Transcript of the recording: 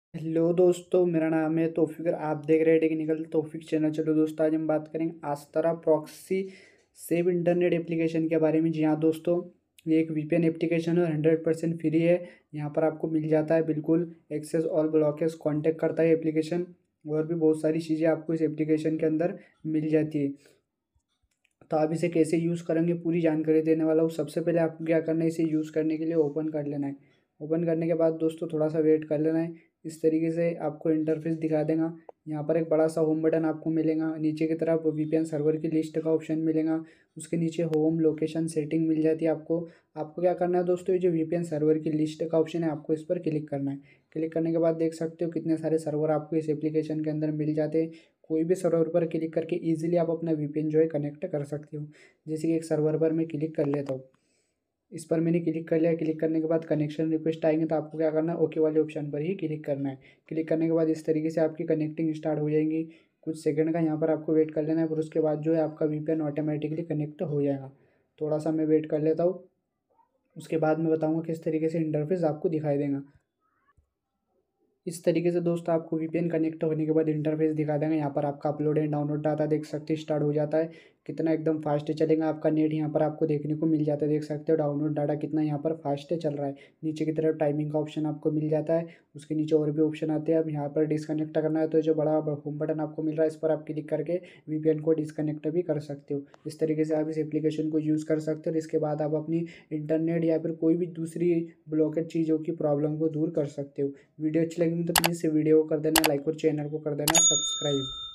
Hello दोस्तों, मेरा नाम है तौफीक और आप देख रहे हैं टेक्निकल तौफीक चैनल। चलो दोस्तों, आज हम बात करेंगे Astra proxy save internet application के बारे में। जी हाँ दोस्तों, ये एक वीपीएन एप्लीकेशन है और 100% फ्री है। यहाँ पर आपको मिल जाता है बिल्कुल एक्सेस ऑल ब्लॉकेज कॉन्टेक्ट करता है एप्लीकेशन, और भी बहुत सारी चीज़ें आपको इस एप्लीकेशन के अंदर मिल जाती है। तो आप इसे कैसे यूज़ करेंगे पूरी जानकारी देने वाला हूँ। सबसे पहले आपको क्या करना है, इसे यूज़ करने के लिए ओपन कर लेना है। ओपन करने के बाद दोस्तों थोड़ा सा वेट कर लेना है। इस तरीके से आपको इंटरफेस दिखा देगा। यहाँ पर एक बड़ा सा होम बटन आपको मिलेगा, नीचे की तरफ वीपीएन सर्वर की लिस्ट का ऑप्शन मिलेगा, उसके नीचे होम लोकेशन सेटिंग मिल जाती है आपको। आपको क्या करना है दोस्तों, ये जो वीपीएन सर्वर की लिस्ट का ऑप्शन है आपको इस पर क्लिक करना है। क्लिक करने के बाद देख सकते हो कितने सारे सर्वर आपको इस एप्लीकेशन के अंदर मिल जाते हैं। कोई भी सर्वर पर क्लिक करके इजीली आप अपना वीपीएन जो है कनेक्ट कर सकते हो। जैसे कि एक सर्वर पर मैं क्लिक कर लेता हूँ, इस पर मैंने क्लिक कर लिया। क्लिक करने के बाद कनेक्शन रिक्वेस्ट आएंगे तो आपको क्या करना है, ओके वाले ऑप्शन पर ही क्लिक करना है। क्लिक करने के बाद इस तरीके से आपकी कनेक्टिंग स्टार्ट हो जाएंगी। कुछ सेकंड का यहाँ पर आपको वेट कर लेना है, फिर उसके बाद जो है आपका वीपीएन ऑटोमेटिकली कनेक्ट हो जाएगा। थोड़ा सा मैं वेट कर लेता हूँ, उसके बाद मैं बताऊँगा किस तरीके से इंटरफेस आपको दिखाई देगा। इस तरीके से दोस्तों आपको वीपीएन कनेक्ट होने के बाद इंटरफेस दिखा देंगे। यहाँ पर आपका अपलोड एंड डाउनलोड डाटा देख सकते हैं स्टार्ट हो जाता है। कितना एकदम फास्ट चलेगा आपका नेट, यहाँ पर आपको देखने को मिल जाता है। देख सकते हो डाउनलोड डाटा कितना यहाँ पर फास्ट चल रहा है। नीचे की तरफ टाइमिंग का ऑप्शन आपको मिल जाता है, उसके नीचे और भी ऑप्शन आते हैं। अब यहाँ पर डिसकनेक्ट करना है तो जो बड़ा होम बटन आपको मिल रहा है इस पर आप क्लिक करके वीपीएन को डिसकनेक्ट भी कर सकते हो। इस तरीके से आप इस एप्लीकेशन को यूज़ कर सकते हो और इसके बाद आप अपनी इंटरनेट या फिर कोई भी दूसरी ब्लॉकेज चीज़ों की प्रॉब्लम को दूर कर सकते हो। वीडियो अच्छी लगी तो प्लीज़ से वीडियो को कर देना लाइक और चैनल को कर देना सब्सक्राइब।